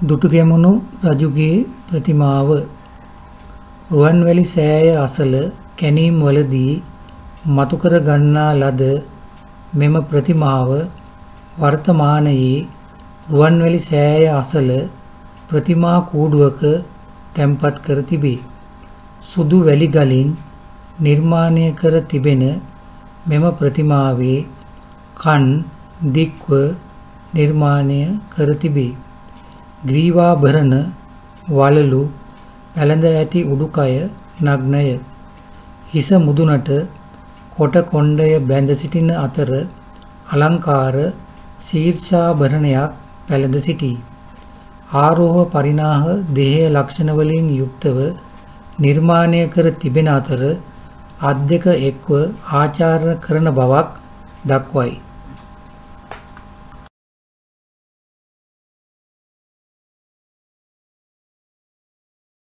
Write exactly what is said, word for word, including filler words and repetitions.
දුටුගැමුණු රජුගේ ප්‍රතිමාව රුවන්වැලි සෑය අසල කැණීම් වලදී මතු කර ගන්නා ලද මෙම ප්‍රතිමාව වර්තමානයේ රුවන්වැලි සෑය අසල ප්‍රතිමා කූඩුවක තැන්පත් කර තිබේ. සුදු වැලි ගලින් නිර්මාණය කර තිබෙන මෙම ප්‍රතිමාවේ කන් දික්ව නිර්මාණය කර තිබේ. ග්‍රීවාභරණ වලලු පැළඳ ඇති උඩුකය නග්නය. හිස මුදුනට කොට කොණ්ඩය බැඳ සිටින අතර අලංකාර ශීර්ෂාභරණයක් පැළඳ සිටී. ආරෝහ පරිණාහ දේහ ලක්ෂණ වලින් යුක්තව නිර්මාණය කර තිබෙන අතර අත් දෙක එක්ව ආචාර කරන බවක් දක්වයි.